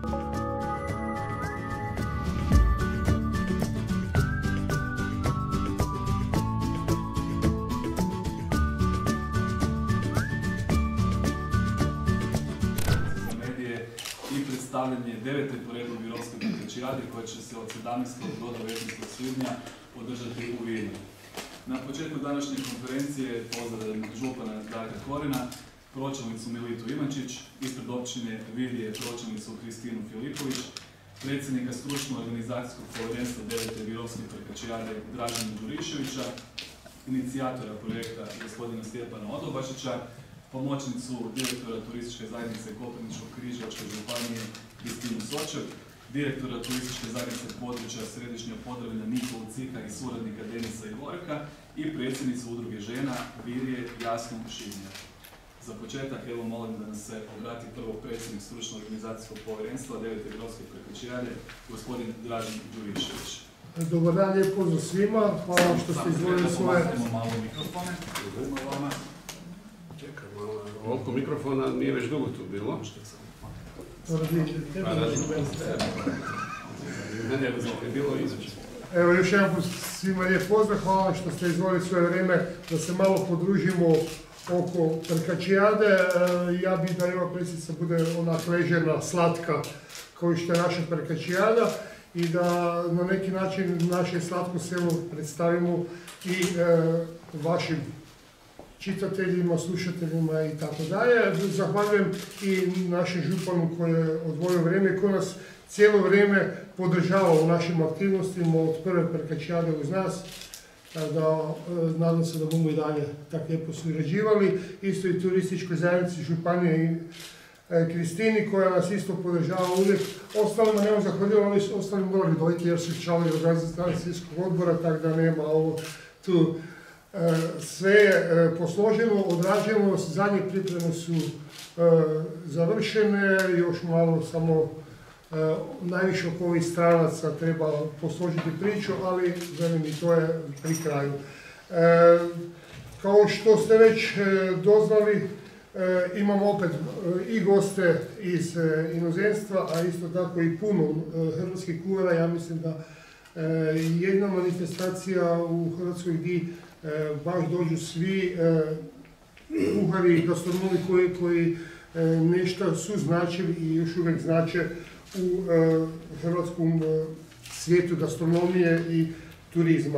I predstavljanje 9. po redu Virovske prikačijade koja će se od 17. do 19. svibnja održati u Vilnu. Na početku današnje konferencije pozdravljam župana Darka Korina, pročelnicu Militu Ivančić, ispred općine Vilje pročelnicu Kristinu Filipović, predsjednika stručno organizacijskog povjerenstva 9. Virovske prikačijade Dražena Đuriševića, inicijatora projekta gospodina Stjepana Odobašića, pomoćnicu direktora turističke zajednice Koprivničko-križevačke županije Kristinu Sočev, direktora turističke zajednice područja Središnja Podravina Nikolu Cika i suradnika Denisa Igorka i predsjednicu udruge žena Vilje Jasnu Šivnjak. Za početak, evo molim da nas se obrati prvo predsjednik stručno organizacijskog povjerenstva 9. Virovske prikačijade, gospodin Dražen Đurišević. Dobar dan, lijep pozdrav svima, hvala što ste izvolili svoje... Malo mikrofone, vama. Čekaj malo, ovoliko mikrofona nije već dugo tu bilo. Evo još jedan put svima lijep pozdrav, hvala što ste izvolili svoje vrijeme da se malo podružimo oko prikačijade. Ja bih da ova predsjednica bude onak ležerna, slatka kao što je naša prikačijada i da na neki način naše slatko selo predstavimo i vašim čitateljima, slušateljima i tako dalje. Zahvaljujem i našem županu koji je odvojio vrijeme, koji nas cijelo vrijeme podržava u našim aktivnostima od prve prikačijade uz nas. Da, nadam se da bomo i dalje tako lijepo surađivali. Isto i turističkoj zajednici Županije i Kristini koja nas isto podržava uvijek. Ostalima nema zahvaljujem, ali ostali morali dojiti jer su članovi organizacijskog odbora, tako da nema ovo tu. Sve je posloženo, odrađeno, zadnje pripreme su završene, još malo samo najviše oko ovih stranaca treba posložiti priču, ali velim i to je pri kraju. Kao što ste već doznali, imamo opet i goste iz inozemstva, a isto tako i puno hrvatskih kuhara. Ja mislim da jedna manifestacija u Hrvatskoj gdje baš dođu svi kuhari i gastronomi koji nešto su značili i još uvijek znače u hrvatskom svijetu gastronomije i turizma.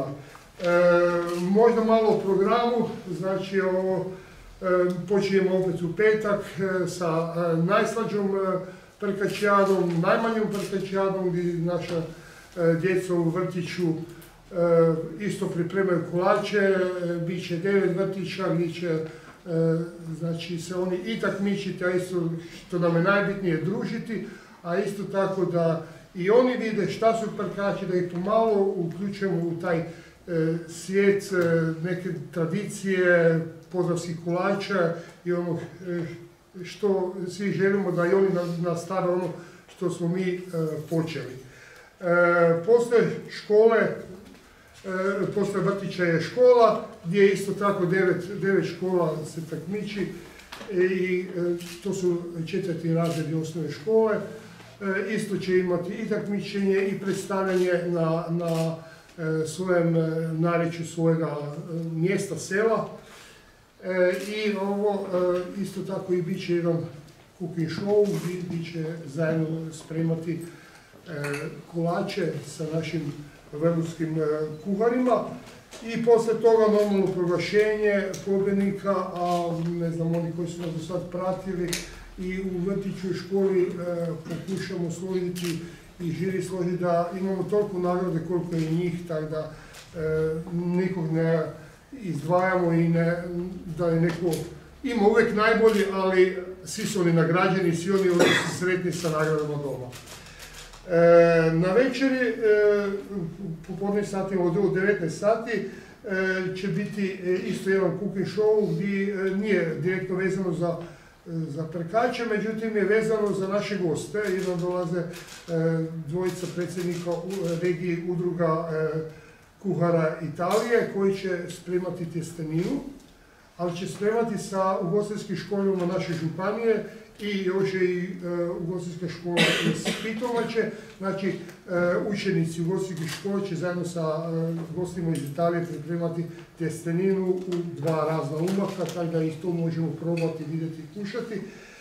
Možda malo o programu, znači počinjemo opet u petak sa najslađom prikačijadom, najmanjom prikačijadom gdje naša djeca u vrtiću isto pripremaju kolače, bit će 9 vrtića gdje će znači, se oni i takmičiti, a isto što nam je najbitnije družiti, a isto tako da i oni vide šta su prkači, da ih pomalo uključujemo u taj svijet neke tradicije, podravskih kolača i ono što svi želimo da i oni nastave ono što smo mi počeli. Postoje škole, postoje vrtića je škola, gdje isto tako 9 škola se takmiči i to su 4. razredi osnovne škole. Isto će imati i takmičenje i predstavljanje na svojem narječju svojega mjesta, sela. I ovo isto tako i bit će jedan cooking show, gdje će zajedno spremati kolače sa našim vrhunskim kuharima i poslije toga normalno proglašenje pobjednika, a ne znam, oni koji su nas do sad pratili i u vrtiću i školi pokušamo složiti i žiri složiti da imamo toliko nagrade koliko je njih, tako da nikog ne izdvajamo i da je neko ima uvijek najbolji, ali svi su oni nagrađeni, svi oni su sretni sa nagradama doma. Na večeri, popodne satima od 19 sati, će biti isto jedan cooking show gdje nije direktno vezano za prkače, međutim je vezano za naše goste. Jedno dolaze dvojica predsjednika u regiji udruga kuhara Italije koji će spremati tjesteninu, ali će spremati sa ugostiteljskim školama naše županije i još je i ugostiteljska škola iz Pitomače. Znači, učenici ugostiteljske škole će zajedno sa gostima iz Italije pripremati tjesteninu u 2 razna umaka, tako da ih to možemo probati, vidjeti i kušati.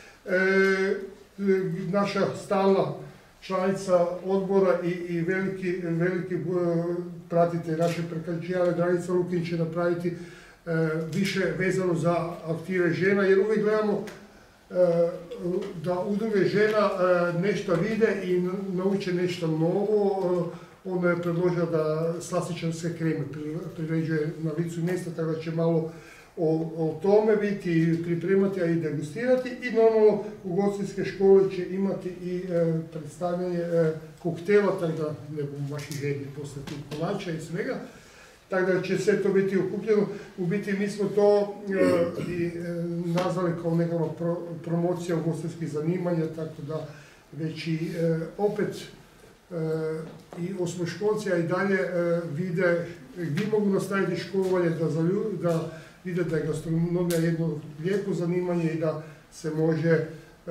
Naša stalna članica odbora i veliki pratite naše prekačijale, Dragica Lukin će napraviti više vezano za aktive žena, jer uvijek gledamo da udruge žena nešto vide i nauče nešto novo. Ona je predložila da slastičarske kreme priređuje na licu mjesta, tako da će malo o tome biti pripremati, a i degustirati. I normalno ugostiteljske škole će imati i predstavljanje koktela, tako da ne budu vaši žedni postati kolača i svega. Tako da će sve to biti okupljeno. U biti mi smo to i nazvali kao nekakva promocija ugostiteljskih zanimanja, tako da već i opet i osmoškolci, a i dalje vide gdje mogu nastaviti školovanje, da vide da je gastronomija jedno lijepo zanimanje i da se može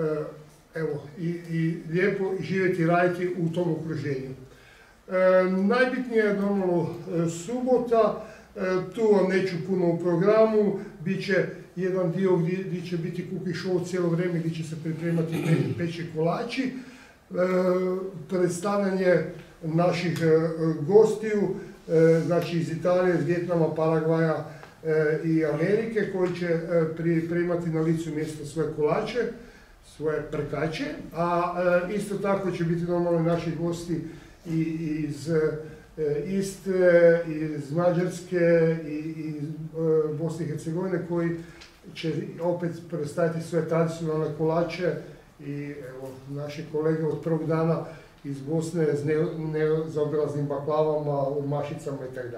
i lijepo živjeti i raditi u tom okruženju. Najbitnije je normalno subota, tu vam neću puno u programu, bit će jedan dio gdje će biti cookie show cijelo vrijeme, gdje će se pripremati peći kolači, predstavljanje naših gostiju, znači iz Italije, iz Vijetnama, Paragvaja i Amerike, koji će pripremati na licu mjesta svoje kolače, svoje prkače, a isto tako će biti normalno naši gosti i iz Istre, iz Mađarske i iz Bosne i Hercegovine, koji će opet predstaviti sve tradicionalne kolače i evo, naše kolege od prvog dana iz Bosne s nezaobilaznim baklavama, mašicama itd.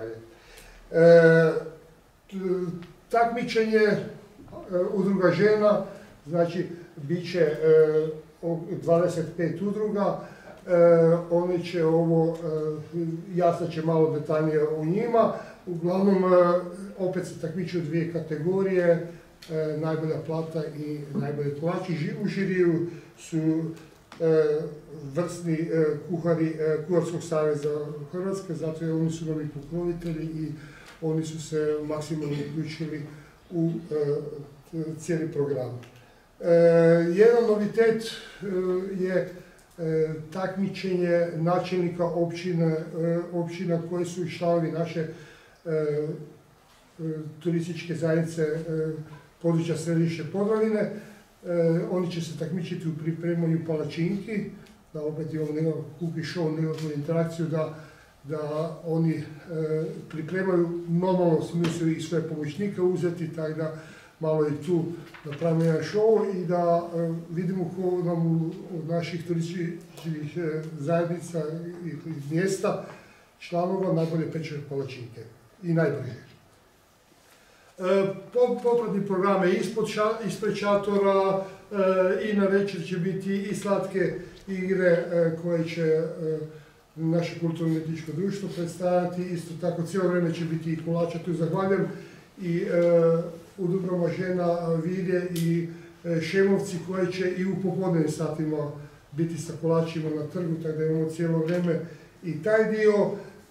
Takmičenje udruga žena, znači bit će 25 udruga, oni će jasno će malo detaljnije o njima. Uglavnom, opet se takmiču 2 kategorije, najbolja plata i najbolji kolači. U žiriju su vrsni kuhari Kuharskog saveza Hrvatske, zato je oni su novi pokrovitelji i oni su se maksimalno uključili u cijeli program. Jedan novitet je takmičenje načelnika općina koji su članovi naše turističke zajednice područja središnje Podravine. Oni će se takmičiti u pripremanju palačinki, da opet imamo nekakav cookie show, nekakvu interakciju, da oni pripremaju normalno smislu i sve pomoćnike uzeti, tako da malo i tu napravimo jedan show i da vidimo ko nam od naših turističkih zajednica i mjesta članova najbolje peče palačinke i najbolje. Popratni program je ispred šatora i na večer će biti i slatke igre koje će naše kulturno-umjetničko društvo predstavljati. Isto tako cijelo vrijeme će biti i kolača, tu zahvaljujem i udrugama žena Vilje i Šemovci koji će i u popodnevnim satima biti sa kolačima na trgu, tako da imamo cijelo vrijeme i taj dio.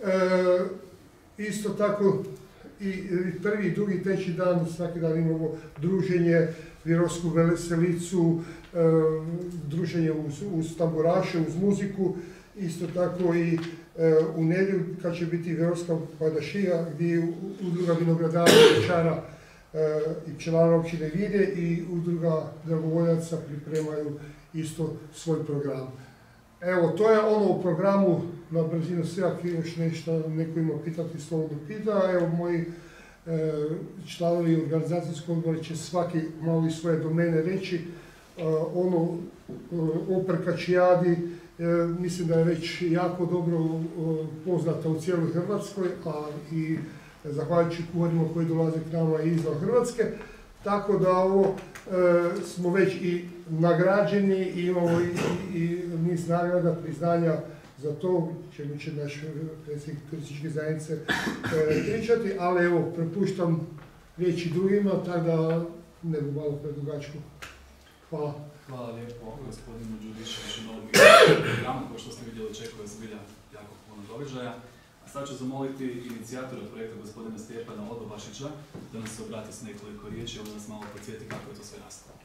Isto tako i prvi, drugi, treći dan, svaki dan imamo druženje, virovsku veselicu, druženje uz tamburaše, uz muziku. Isto tako i u nedjelju kad će biti virovska padašija gdje udruga vinogradara Pečara i pčelara općine Vide i udruga dragovoljaca pripremaju isto svoj program. Evo, to je ono u programu na brzinu sve, ako još nešto neko ima pitati, slobodno pita. Evo, moji članovi organizacijskog odbora će svaki malo iz svoje domene reći. Ono o prkačijadi, mislim da je već jako dobro poznata u cijeloj Hrvatskoj, a i zahvaljujući kuharima koji dolaze k nama i izvan Hrvatske. Tako da ovo smo već i nagrađeni i imamo i niz nagrada, priznanja za to, čemu će naš predsjednik turističke zajednice pričati, ali evo, prepuštam riječi drugima, tako da ne bu malo predugačko. Hvala. Hvala lijepo gospodinu Đuriševiću na ovom programu. Kao što ste vidjeli, očekuje zbilja jako puno događaja. A sad ću zamoliti inicijatora projekta gospodina Stjepana Odobašića da nam se obrati s nekoliko riječi, da nas malo podsjeti kako je to sve nastalo.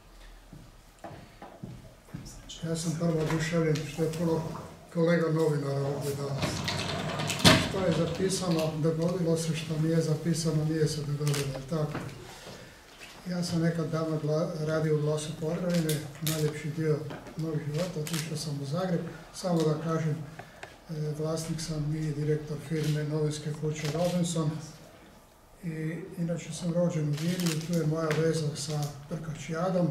Ja sam prvo oduševljen što je puno kolega novinara ovdje danas. Što je zapisano, dogodilo se, što nije zapisano, nije se dogodilo, tako. Ja sam nekad davno radio u Glasu Podravine, najljepši dio mojeg života, otišao sam u Zagreb. Samo da kažem, vlasnik sam i direktor firme novinske kuće Robinson. I inače sam rođen u Vilju, tu je moja veza sa Prkačijadom.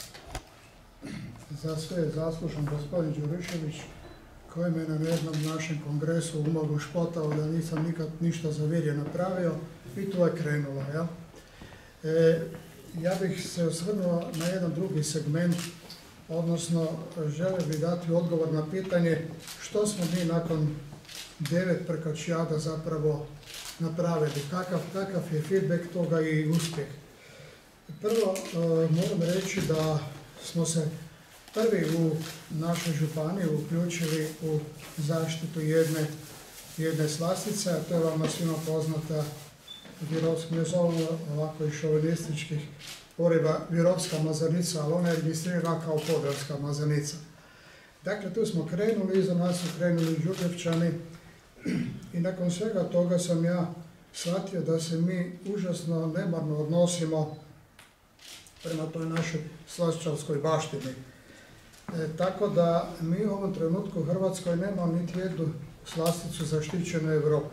Za sve je zaslužan gospodin Đurišević, koji me na jednom našem kongresu umogu špotao da nisam nikad ništa za Vilje napravio i tu je krenulo. Ja? Ja bih se osvrnuo na jedan drugi segment, odnosno želio bih dati odgovor na pitanje što smo mi nakon 9 Prkačijada zapravo napravili, kakav je feedback toga i uspjeh. Prvo moram reći da smo se prvi u našoj županiji uključili u zaštitu jedne slastice, a to je vama svima poznata ne zovemo ovako i šovinističkih poriva Virovska mazanica, ali ona je registrirana kao Podravska mazanica. Dakle, tu smo krenuli, iza nas su krenuli Đurđevčani i nakon svega toga sam ja shvatio da se mi užasno nemarno odnosimo prema toj našoj slastičarskoj baštini. Tako da mi u ovom trenutku u Hrvatskoj nemamo niti jednu slasticu zaštićenu u Europi.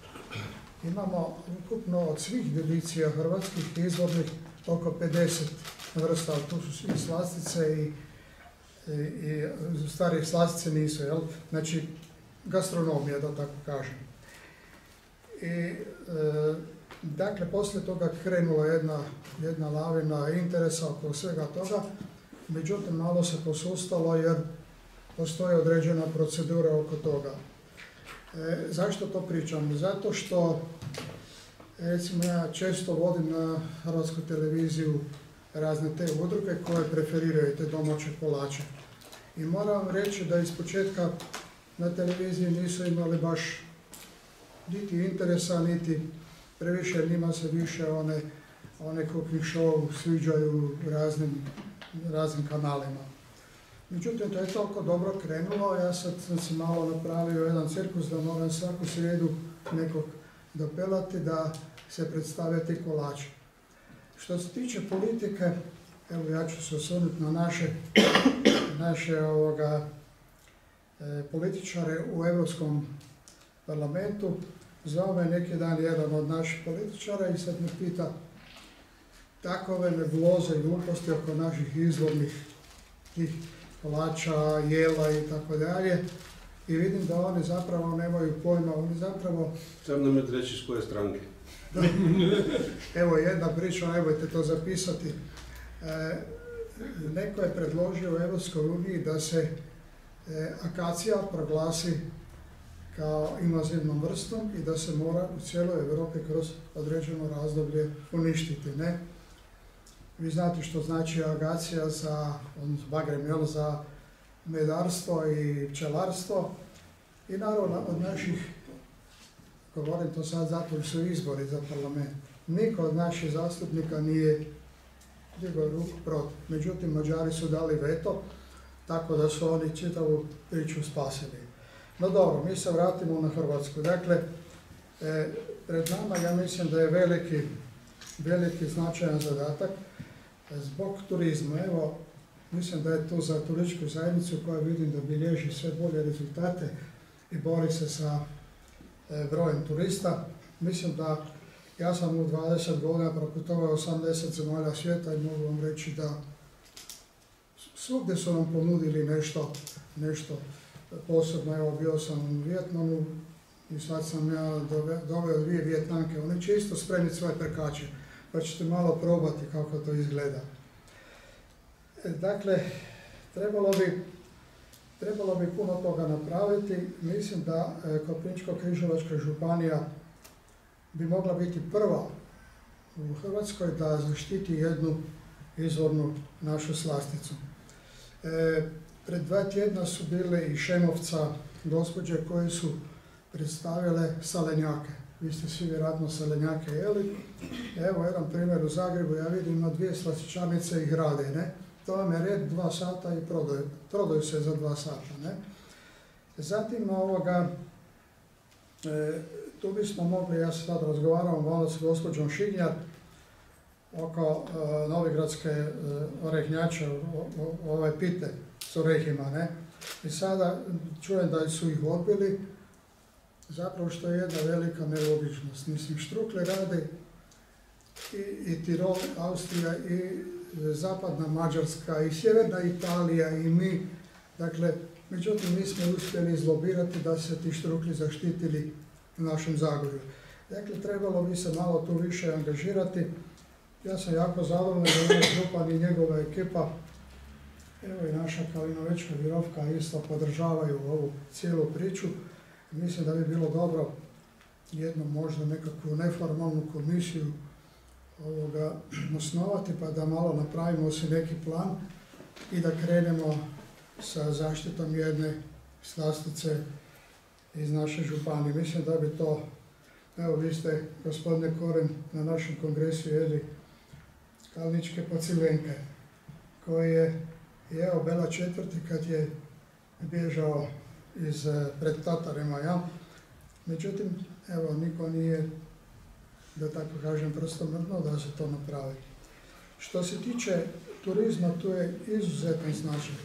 Imamo ukupno od svih delicija hrvatskih izvornih oko 50 vrsta, tu su i slastice i starije slastice nisu, jel? Znači gastronomija, da tako kažem. I dakle, poslije toga krenula jedna lavina interesa oko svega toga, međutim malo se posustalo jer postoji određena procedura oko toga. Zašto to pričam? Zato što, recimo, ja često vodim na Hrvatsku televiziju razne te udruge koje preferiraju te domaće kolače. I moram reći da iz početka na televiziji nisu imali baš niti interesa, niti previše, njima se više one cooking show sviđaju raznim kanalima. Međutim, to je toliko dobro krenulo, ja sad sam si malo napravio jedan cirkus da moram svaku srijedu nekog dopelati da se predstave ti kolači. Što se tiče politike, evo ja ću se osvrnuti na naše političare u Europskom parlamentu. Zvao me neki dan jedan od naših političara i sad me pita takove nebuloze i gluposti oko naših izvornih tih kolača, jela i tako dalje. I vidim da oni zapravo nemaju pojma, oni zapravo... Sam nam je reći s koje stranke. Evo jedna priča, nemojte to zapisati. Neko je predložio u Europskoj uniji da se akacija proglasi kao invazivnom vrstom i da se mora u cijeloj Europi kroz određeno razdoblje uništiti. Ne? Vi znate što znači agacija za bagrem, za medarstvo i pčelarstvo. I naravno od naših, govorim to sad zato jer su izbori za parlament, niko od naših zastupnika nije digao ruku protiv. Međutim, Mađari su dali veto, tako da su oni čitavu priču spasili. No dobro, mi se vratimo na Hrvatsku. Dakle, pred nama ja mislim da je veliki značajan zadatak zbog turizma. Evo, mislim da je to za turističku zajednicu koja vidim da bilježi sve bolje rezultate i bori se sa brojem turista. Mislim da ja sam u 20 godina proputovao 80 zemalja svijeta i mogu vam reći da svugdje su nam ponudili nešto posebno. Evo, bio sam u Vijetnamu i sad sam ja doveo 2 Vijetnamke. Oni će isto spremiti svoje prkače, pa ćete malo probati kako to izgleda. Dakle, trebalo bi puno toga napraviti. Mislim da Koprivničko-križevačka županija bi mogla biti prva u Hrvatskoj da zaštiti jednu izvornu našu slasticu. Pred 2 tjedna su bile i Šemovca gospođe koje su predstavile salenjake. Vi ste svi vjerojatno salenjake jeli. Evo jedan primjer u Zagrebu, ja vidim na 2 slastičarnice ih rade, ne? To vam je red 2 sata i prodaju se za 2 sata, ne? Zatim tu bismo mogli, ja se sad razgovaram malo s gospođom Šignjar oko novigradske orehnjače, ove pite s orehima, ne? I sada čujem da su ih odbili, zapravo što je jedna velika nelogičnost. Mislim, Štrukle rade i Tirol, Austrija, i zapadna Mađarska, i sjeverna Italija, i mi. Dakle, međutim, nismo uspjeli izlobirati da se ti Štrukli zaštitili u našem Zagorju. Dakle, trebalo bi se malo tu više angažirati. Ja sam jako zadovoljan da je župan i njegova ekipa, evo i naša Kalinovečka Virovka isto podržavaju ovu cijelu priču. Mislim da bi bilo dobro jednu možda nekakvu neformalnu komisiju osnovati pa da malo napravimo si neki plan i da krenemo sa zaštitom jedne slastice iz naše županije. Mislim da bi to, evo vi ste, gospodine Koren, na našem kongresu jeli kalničke pacilenke, koje je, evo, Bela Četvrti kad je bježao pred Tatarima, ja. Međutim, evo, niko nije, da tako kažem, prosto mrdno da se to napravi. Što se tiče turizma, tu je izuzetan značaj.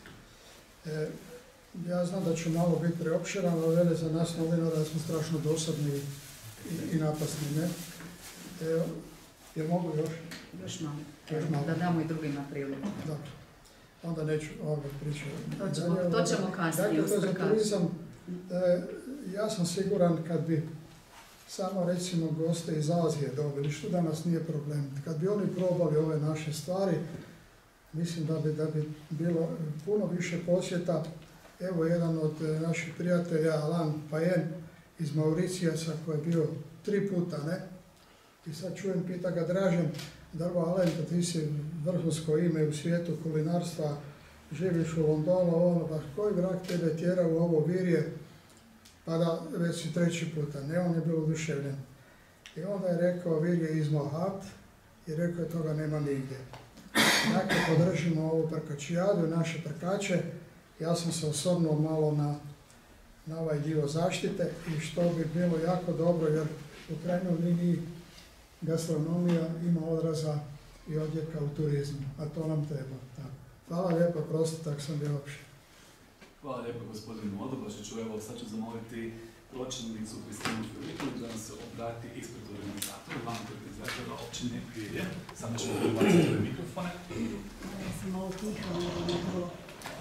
Ja znam da ću malo biti preopširan, ali vele za nas novinara da smo strašno dosadni i napasni, ne? Evo, jel mogu još? Još malo, da damo i drugima priliku. Dobro, onda neću ovdje pričati. To ćemo kasnije usprkati. Dakle, turizam, ja sam siguran kad bi samo recimo goste iz Azije dobili, što danas nije problem, kad bi oni probali ove naše stvari, mislim da bi bilo puno više posjeta. Evo jedan od naših prijatelja, Alain Payen iz Mauricijasa, koji je bio 3 puta, ne? I sad čujem, pita ga Dražen, Drvo Alain, da ti si vrhunsko ime u svijetu kulinarstva, živiš u Londonu, pa koji vrag tebe tjera u ovo virje, pa da već si 3 puta, ne, on je bio oduševljen. I onda je rekao, virje iz Mohat, i rekao je, toga nema nigdje. Dakle, podržimo ovu prkačijadu i naše prkače. Ja sam se osvrnuo malo na ovaj dio zaštite i što bi bilo jako dobro, jer u krajnjoj liniji gastronomija ima odraza i odjeka u turizmu, a to nam treba. Tako. Hvala lijepo, prosto, tako sam bio opšte. Hvala lijepo gospodinu Odobašiću. Evo, sad ću zamoliti pročelnicu Kristinu Filipović da nam se obrati ispred organizatora, glavnog organizatora općine Virje. Sada ćemo prebaciti ove mikrofone. Ja sam malo tiha, nego nekako...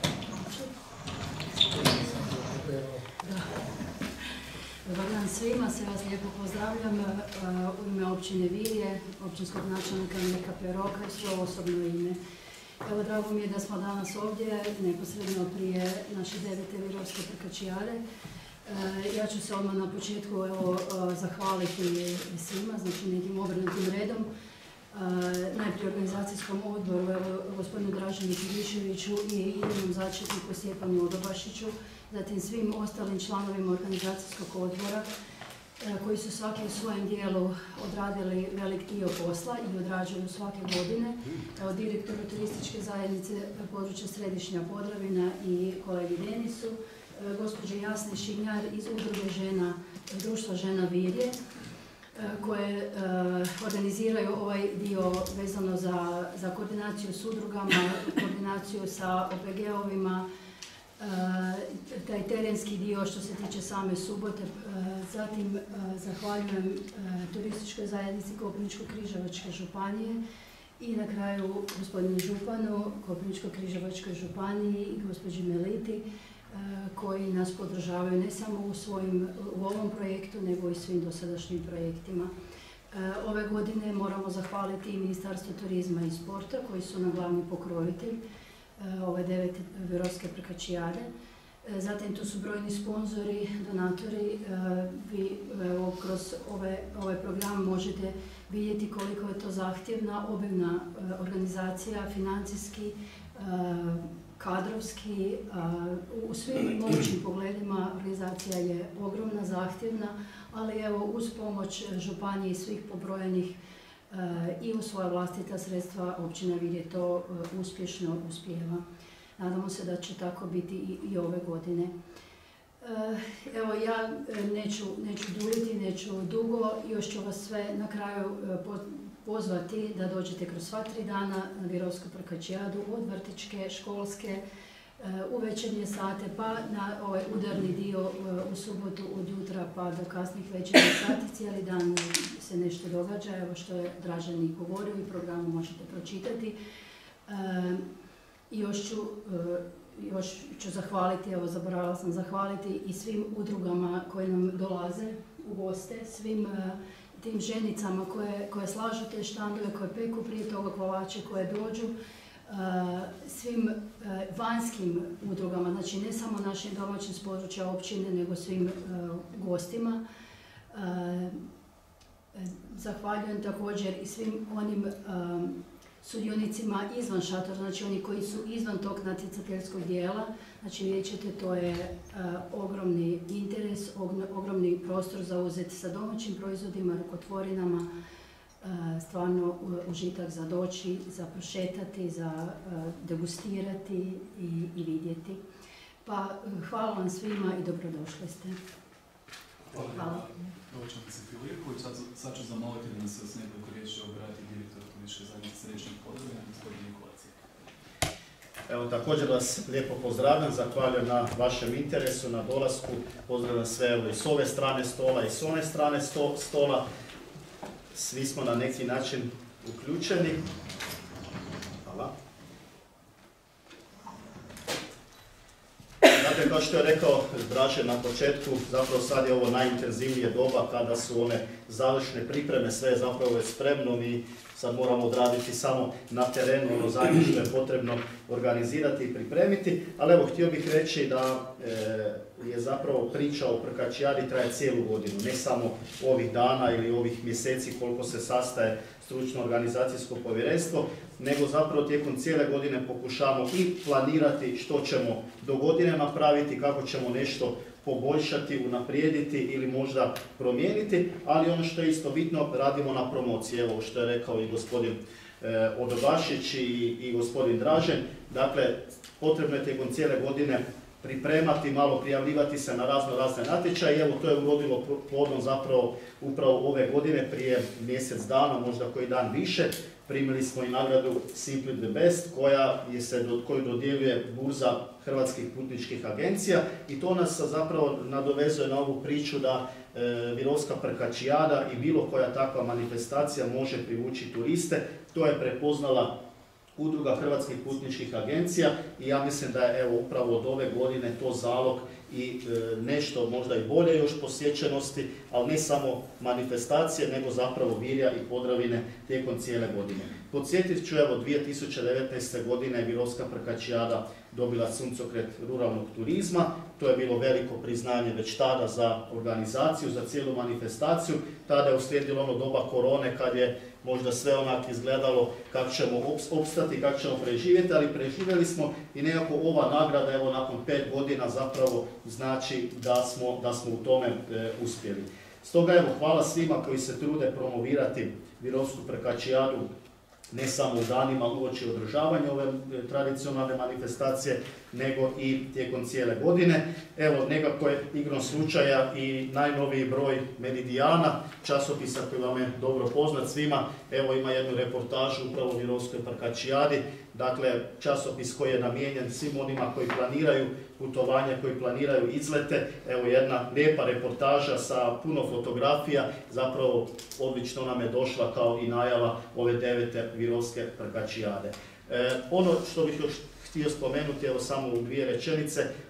Dobar dan svima, sve vas lijepo pozdravljam u ime općine Virje, općinskog načelnika Mirka Peroka i svoje osobno ime. Evo, drago mi je da smo danas ovdje, neposredno prije naše 9. Virovske prkačijade. Ja ću se odmah na početku zahvaliti svima, znači nekim obrnutim redom. Najprije organizacijskom odboru, gospodinu Draženu Kiriševiću i idejnom začetniku Stjepanu Odobašiću, zatim svim ostalim članovima organizacijskog odbora koji su svaki u svojem dijelu odradili velik dio posla i odrađuju svake godine. Evo, direktoru turističke zajednice područja Središnja Podravina i kolegi Denisu, gospođe Jasne Šignjar iz udruge žena, društva žena Virje, koje organiziraju ovaj dio vezano za koordinaciju s udrugama, koordinaciju sa OPG-ovima, taj terenski dio što se tiče same Subote. Zatim zahvaljujem turističkoj zajednici Koprivničko-križevačke županije i na kraju gospodinu županu Koprivničko-križevačkoj županiji i gospođi Meliti, koji nas podržavaju ne samo u ovom projektu, nego i svim dosadašnjim projektima. Ove godine moramo zahvaliti i Ministarstvu turizma i sporta, koji su nam glavni pokrovitelj ove 9. Virovske prkačijade. Zatim tu su brojni sponzori, donatori. Vi kroz ovaj program možete vidjeti koliko je to zahtjevna, obimna organizacija, financijski, kadrovski, u svim mogućim pogledima organizacija je ogromna, zahtjevna, ali evo uz pomoć županije i svih pobrojenih i u svoja vlastita sredstva općina Virje to uspješno uspijeva. Nadamo se da će tako biti i ove godine. Evo ja neću duljiti, neću dugo, još ću vas sve na kraju pozvati da dođete kroz sva 3 dana na Virovsku prkačijadu, od vrtićke, školske, u večernje sate, pa na ovaj udarni dio u subotu od jutra pa do kasnih večernjih sati. Cijeli dan se nešto događa, evo što je Dražen i govorio, i programu možete pročitati. Još ću zahvaliti, evo zaboravila sam zahvaliti i svim udrugama koje nam dolaze u goste, svim tim ženicama koje slažu te štandove, koje peku prije toga kolače, koje dođu, svim vanjskim udrugama, znači ne samo našim domaćim s područja općine, nego svim gostima. Zahvaljujem također i svim onim sudionicima izvan šatora, znači oni koji su izvan tog natjecateljskog dijela. Znači vidjet ćete, to je ogromni interes, ogromni prostor zauzeti sa domaćim proizvodima, rukotvorinama, stvarno užitak za doći, za prošetati, za degustirati i vidjeti. Pa hvala vam svima i dobrodošli ste. Hvala. Ovo ćemo se priliku i sad ću zamoliti da nam se s nekoliko riječi obrati direktor turističke zajednice Središnjeg Podravine, gospodin Nikola Cvijek. Evo, također vas lijepo pozdravljam, zahvaljujem na vašem interesu, na dolasku, pozdravljam sve i s ove strane stola i s one strane stola. Svi smo na neki način uključeni. Hvala. Dakle, kao što je rekao Dražen na početku, zapravo sad je ovo najintenzivnije doba kada su one završne pripreme, sve je zapravo već spremno, mi sad moramo odraditi samo na terenu ono zadnje što je potrebno organizirati i pripremiti, ali evo, htio bih reći da je zapravo priča o prkačijadi traje cijelu godinu, ne samo ovih dana ili ovih mjeseci koliko se sastaje stručno organizacijsko povjerenstvo, nego zapravo tijekom cijele godine pokušamo i planirati što ćemo do godine napraviti, kako ćemo nešto poboljšati, unaprijediti ili možda promijeniti, ali ono što je isto bitno, radimo na promociji, evo što je rekao i gospodin Odobašić i gospodin Dražen, dakle potrebno je tijekom cijele godine pripremati, malo prijavljivati se na razne natječaje. Evo, to je urodilo plodom zapravo upravo ove godine, prije mjesec dana, možda koji dan više. Primili smo i nagradu Simply the Best, koju dodjeljuje burza hrvatskih putničkih agencija i to nas zapravo nadovezuje na ovu priču da Virovska prkačijada i bilo koja takva manifestacija može privući turiste. To je prepoznala Udruga hrvatskih putničkih agencija i ja mislim da je evo upravo od ove godine to zalog i nešto možda i bolje još posjećenosti, ali ne samo manifestacije, nego zapravo Virja i Podravine tijekom cijele godine. Podsjetit ću, evo 2019. godine je Virovska prkačijada dobila suncokret ruralnog turizma. To je bilo veliko priznanje već tada za organizaciju, za cijelu manifestaciju. Tada je uslijedilo ono doba korone kad je možda sve onak izgledalo kako ćemo opstati, kako ćemo preživjeti, ali preživjeli smo i nekako ova nagrada, evo nakon 5 godina zapravo znači da smo u tome uspjeli. Stoga evo, hvala svima koji se trude promovirati Virovsku prkačijadu ne samo u danima uoči održavanja ove tradicionalne manifestacije, nego i tijekom cijele godine. Evo, nekako je igrom slučaja i najnoviji broj Meridijana, časopisa koji vam je dobro poznat svima, evo ima jednu reportažu upravo o Virovskoj prkačijadi, dakle časopis koji je namijenjen svim onima koji planiraju putovanja, koji planiraju izlete. Evo jedna lijepa reportaža sa puno fotografija, zapravo odlično nam je došla kao i najava ove 9. Virovske prkačijade. Ono što bih još htio spomenuti, evo samo u 2 rečenice,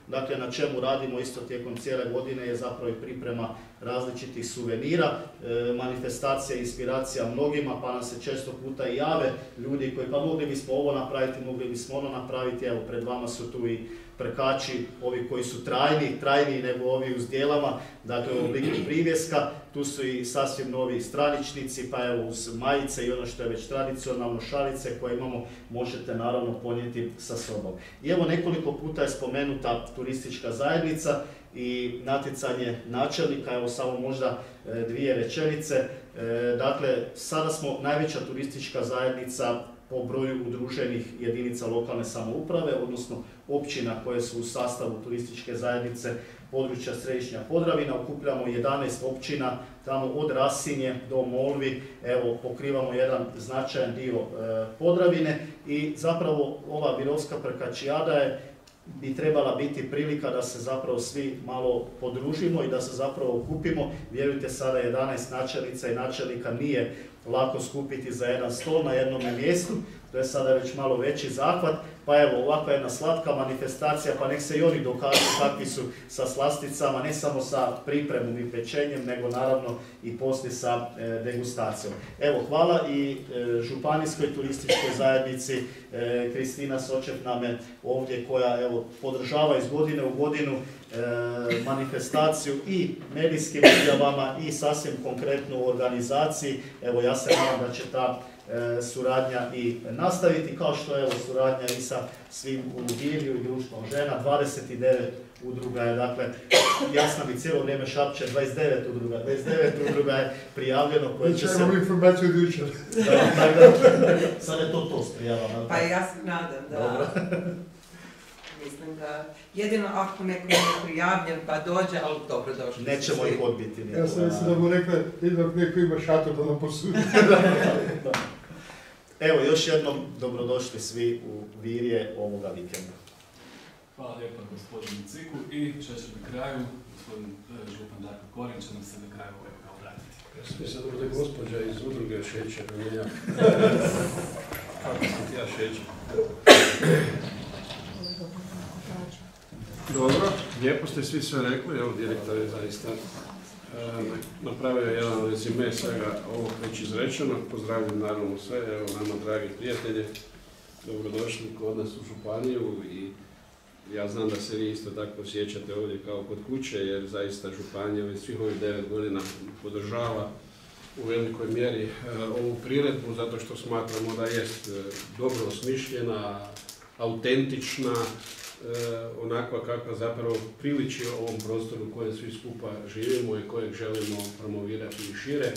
Dakle, na čemu radimo isto tijekom cijele godine je zapravo i priprema različitih suvenira, manifestacija i inspiracija mnogima, pa nam se često puta i jave ljudi koji pa mogli bismo ovo napraviti, mogli bismo ono napraviti, evo pred vama su tu i prkači, ovi koji su trajniji nego ovi u zdjelama, dakle u obliku privjeska, tu su i sasvim novi straničnici, pa evo uz majice i ono što je već tradicionalno šalice koje imamo, možete naravno ponijeti sa sobom. I evo nekoliko puta je spomenuta turistička zajednica i natjecanje načelnika, evo samo možda 2 rečenice. Dakle, sada smo najveća turistička zajednica po broju udruženih jedinica lokalne samouprave, odnosno općina koje su u sastavu turističke zajednice područja Središnja Podravina. Okupljamo 11 općina, tamo od Rasinje do Molvi, evo pokrivamo jedan značajan dio Podravine i zapravo ova Virovska prkačijada bi trebala biti prilika da se zapravo svi malo podružimo i da se zapravo okupimo. Vjerujte, sada 11 načelnica i načelnika nije lako skupiti za jedan stol na jednom mjestu, to je sada već malo veći zahvat, pa evo ovakva jedna slatka manifestacija, pa nek se i oni dokažu kakvi su sa slasticama, ne samo sa pripremom i pečenjem, nego naravno i poslije sa degustacijom. Evo, hvala i županijskoj turističkoj zajednici, Kristina Sočev nam je ovdje koja evo podržava iz godine u godinu manifestaciju i medijskim objavama i sasvim konkretno u organizaciji. Evo, ja se nadam da će ta suradnja i nastaviti, kao što je evo suradnja i sa svim u Virju i društvom žena. 29 udruga je, dakle, jasno mi cijelo vrijeme šapće, 29 udruga je prijavljeno koje će se... Čujemo informaciju od jučer. Sad je to prijavljeno. Pa ja se nadam da... Mislim da jedino ako neko je prijavljen pa dođe, ali dobro došli. Nećemo ih odbiti. Ja sam mislim da mu rekla, ipak neko ima šator da nam posudi. Evo, još jednom dobrodošli svi u Virje ovoga vikenda. Hvala lijepa gospodinu Ciku i šećer na kraju, gospodin župan Darko Korin će nam se na kraju ovoga obratiti. Ja sam mislio da bude gospođa iz udruge Šećer, a ne ja. Kako sam ti ja Šećer? Dobro, lijepo ste svi sve rekli, evo direktor je zaista napravio jedan rezime svega ovog već izrečenog. Pozdravljam naravno sve, evo nama dragi prijatelji, dobrodošli kod nas u županiju i ja znam da se vi isto tako osjećate ovdje kao kod kuće, jer zaista županija već svih ovih 9 godina podržava u velikoj mjeri ovu priredbu, zato što smatramo da jest dobro osmišljena, autentična, onakva kakva zapravo priliči ovom prostoru u kojem svi skupa živimo i kojeg želimo promovirati i šire.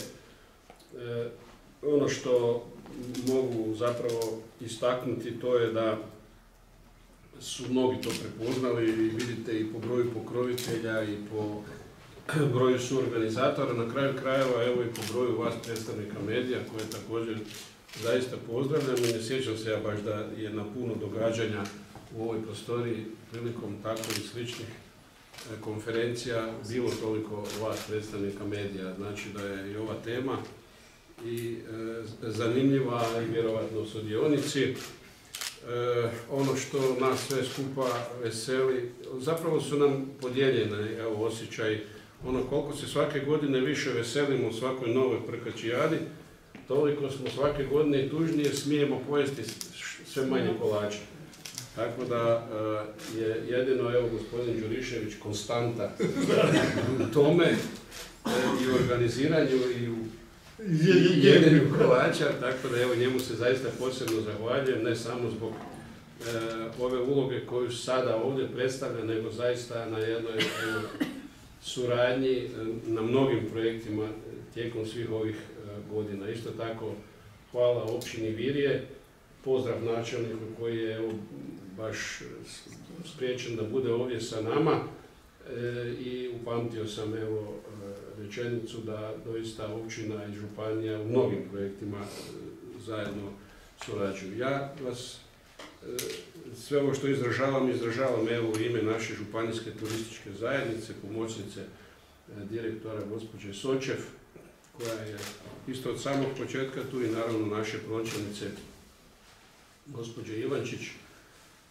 Ono što mogu zapravo istaknuti to je da su mnogi to prepoznali i vidite i po broju pokrovitelja i po broju suorganizatora, na kraju krajeva evo i po broju vas predstavnika medija koje također zaista pozdravljam i ne sjećam se ja baš da je na puno događanja u ovoj prostoriji prilikom takvih i sličnih konferencija bilo toliko vas predstavnika medija. Znači da je i ova tema i zanimljiva i vjerovatno sudionici. Ono što nas sve skupa veseli, zapravo su nam podijeljene osjećaj, ono koliko se svake godine više veselimo u svakoj novoj prkačijadi, toliko smo svake godine i tužnije smijemo pojesti sve manje kolača. Tako da je jedino evo gospodin Đurišević konstanta u tome i u organiziranju i u jedenju kolača, tako da evo njemu se zaista posebno zahvaljujem, ne samo zbog ove uloge koju sada ovdje predstavlja, nego zaista na jednoj suradnji na mnogim projektima tijekom svih ovih godina. Isto tako hvala općini Virje, pozdrav načelniku koji je evo baš spriječen da bude ovdje sa nama i upamtio sam evo rečenicu da doista općina i županija u mnogim projektima zajedno surađuju. Ja vas sve ovo što izražavam evo u ime naše županijske turističke zajednice, pomoćnice direktora gospođe Sočev, koja je isto od samog početka tu i naravno naše pročelnice gospođe Ivančić.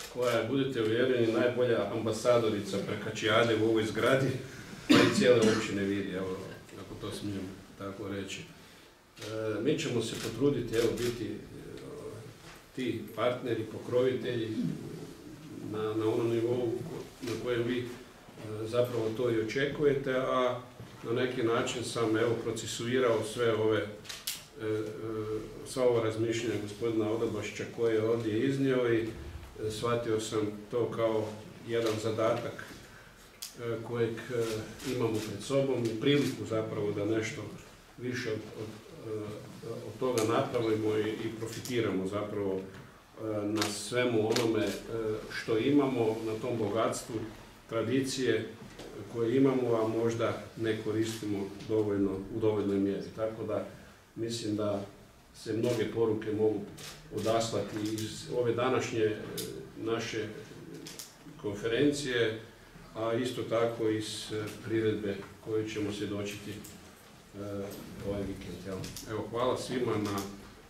koja je, budite uvjereni, najbolja ambasadorica Prekačijade u ovoj zgradi, pa i cijele općine Virje, evo, ako to smijem tako reći. Mi ćemo se potruditi, evo, biti ti partneri, pokrovitelji na onom nivou na kojem vi zapravo to i očekujete, a na neki način sam, evo, procesuirao sva ova razmišljanja gospodina Odabašića koje je ovdje iznio i shvatio sam to kao jedan zadatak kojeg imamo pred sobom i priliku zapravo da nešto više od toga napravimo i profitiramo zapravo na svemu onome što imamo, na tom bogatstvu tradicije koje imamo, a možda ne koristimo u dovoljnoj mjeri. Tako da mislim da se mnoge poruke mogu odaslati iz ove današnje naše konferencije, a isto tako iz priredbe koju ćemo svjedočiti ovaj vikend. Evo, hvala svima na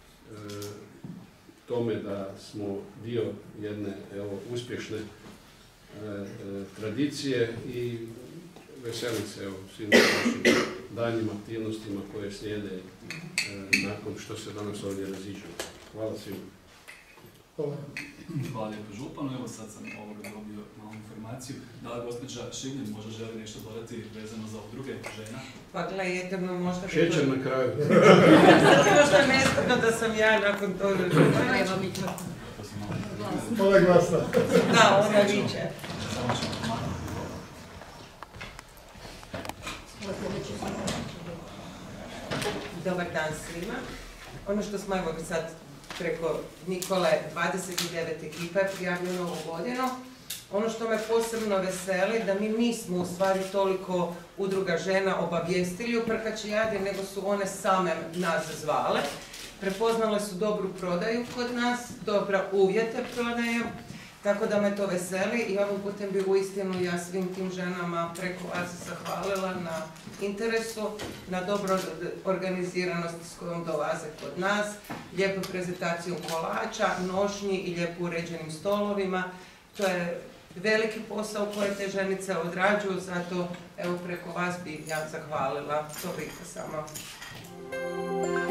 tome da smo dio jedne uspješne tradicije i veselim se svim našim daljnjim aktivnostima koje slijede nakon što se danas ovdje raziđemo. Hvala svima. Hvala lijepo županu. Evo sad sam dobio malu informaciju. Da li gospođa Šiglin možda želi nešto dodati vezano za udruge žena? Pa gledajte, možda... Šećer na kraju. Možda je neskladno da sam ja nakon toga župana. Evo mi to. Ona glasa. Da, ona viče. Dobar dan svima. Ono što smo evo sad preko Nikole 29 ekipa je prijavljeno ovu godinu. Ono što me posebno veseli da mi nismo u stvari toliko udruga žena obavijestili o Prkačijadi, nego su one same nas zvale. Prepoznale su dobru prodaju kod nas, dobra uvjete prodaje, tako da me to veseli i ovim putem bi uistinu ja svim tim ženama preko vas zahvalila na interesu, na dobro organiziranost s kojom dolaze kod nas, lijepu prezentaciju kolača, nošnji i lijepo uređenim stolovima. To je veliki posao koje te ženice odrađuju, zato evo preko vas bi ja zahvalila. To bih samo.